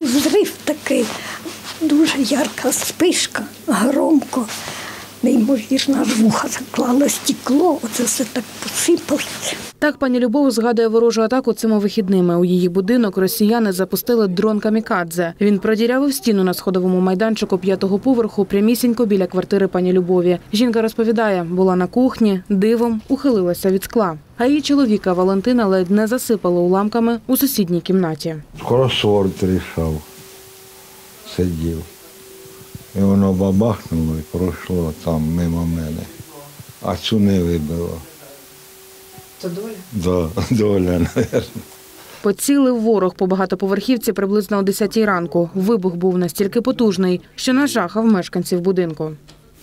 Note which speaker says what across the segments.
Speaker 1: взрив такий, дуже ярка спишка, громко. Неймовірно, аж вуха заклало стекло, оце все так посипалося.
Speaker 2: Так пані Любов згадує ворожу атаку цими вихідними. У її будинок росіяни запустили дрон «Камікадзе». Він продірявив стіну на сходовому майданчику 5-го поверху прямісінько біля квартири пані Любові. Жінка розповідає, була на кухні, дивом ухилилася від скла. А її чоловіка Валентина ледь не засипало уламками у сусідній кімнаті.
Speaker 3: Кросворд рішав, сидів. І воно бабахнуло і пройшло там мимо мене. А цю не вибило.
Speaker 2: Це доля?
Speaker 3: Да, доля, мабуть.
Speaker 2: Поцілив ворог по багатоповерхівці приблизно о 10-й ранку. Вибух був настільки потужний, що нажахав мешканців будинку.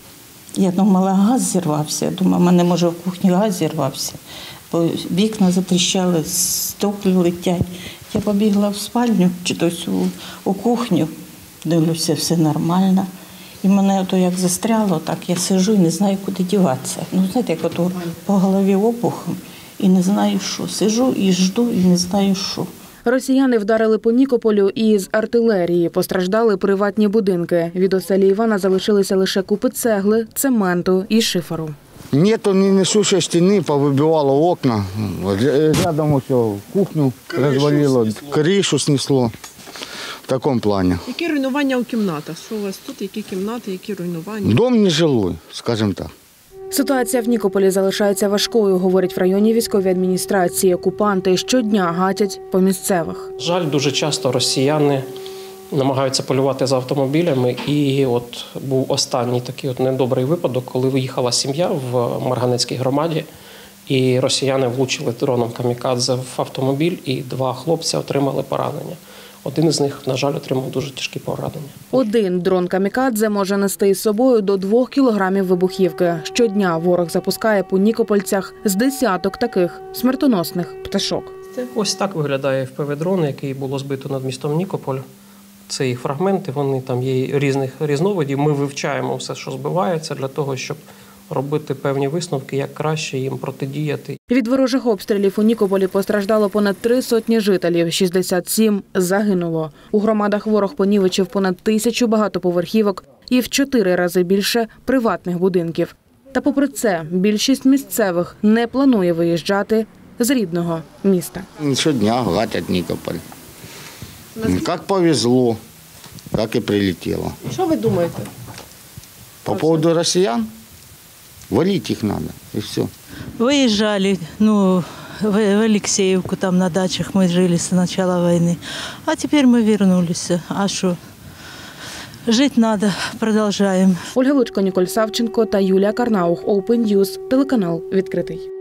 Speaker 4: Я думала, газ зірвався. Я думала, в мене, може, в кухні газ зірвався. Бо вікна затріщали, стекла летять. Я побігла в спальню, чи тось у кухню. Дивлюся, все нормально. І мене ото як застряло, так я сиджу і не знаю, куди діватися. Ну, знаєте, як ото по голові опухом і не знаю, що. Сиджу і жду, і не знаю, що.
Speaker 2: Росіяни вдарили по Нікополю і з артилерії. Постраждали приватні будинки. Від оселі Івана залишилися лише купи цегли, цементу і шиферу.
Speaker 5: Нету ни несущей стены, повыбивало окна. Рядом все, кухню развалило, крышу снесло. В такому плані.
Speaker 6: Які руйнування у кімнатах? Що у вас тут? Які кімнати, які руйнування?
Speaker 5: Дом нежилой, скажімо так.
Speaker 2: Ситуація в Нікополі залишається важкою, говорять в районній військовій адміністрації. Окупанти щодня гатять по місцевих.
Speaker 7: Жаль, дуже часто росіяни намагаються полювати за автомобілями. І от був останній такий от недобрий випадок, коли виїхала сім'я в Марганецькій громаді, і росіяни влучили дроном «Камікадзе» в автомобіль, і 2 хлопці отримали поранення. Один із них, на жаль, отримав дуже тяжкі поранення.
Speaker 2: Один дрон «Камікадзе» може нести із собою до 2 кілограмів вибухівки. Щодня ворог запускає по нікопольцях з десяток таких смертоносних пташок.
Speaker 7: Ось так виглядає FPV-дрон, який було збито над містом Нікополь. Це їх фрагменти, вони там є різних різновидів. Ми вивчаємо все, що збивається, для того, щоб робити певні висновки, як краще їм протидіяти.
Speaker 2: Від ворожих обстрілів у Нікополі постраждало понад 300 жителів, 67 загинуло. У громадах ворог понівечив понад 1000 багатоповерхівок і в 4 рази більше приватних будинків. Та попри це, більшість місцевих не планує виїжджати з рідного міста.
Speaker 5: Щодня гатять Нікополь. Як повезло, так і прилетіло.
Speaker 6: Що ви думаєте?
Speaker 5: По поводу росіян? Валить их надо, и все.
Speaker 8: Выезжали, в Алексеевку, там на дачах мы жили с начала войны. А теперь мы вернулись. А что? Жить надо, продолжаем.
Speaker 2: Ольга Лучко, Ніколь Савченко та Юлія Карнаух. Open News, телеканал «Відкритий».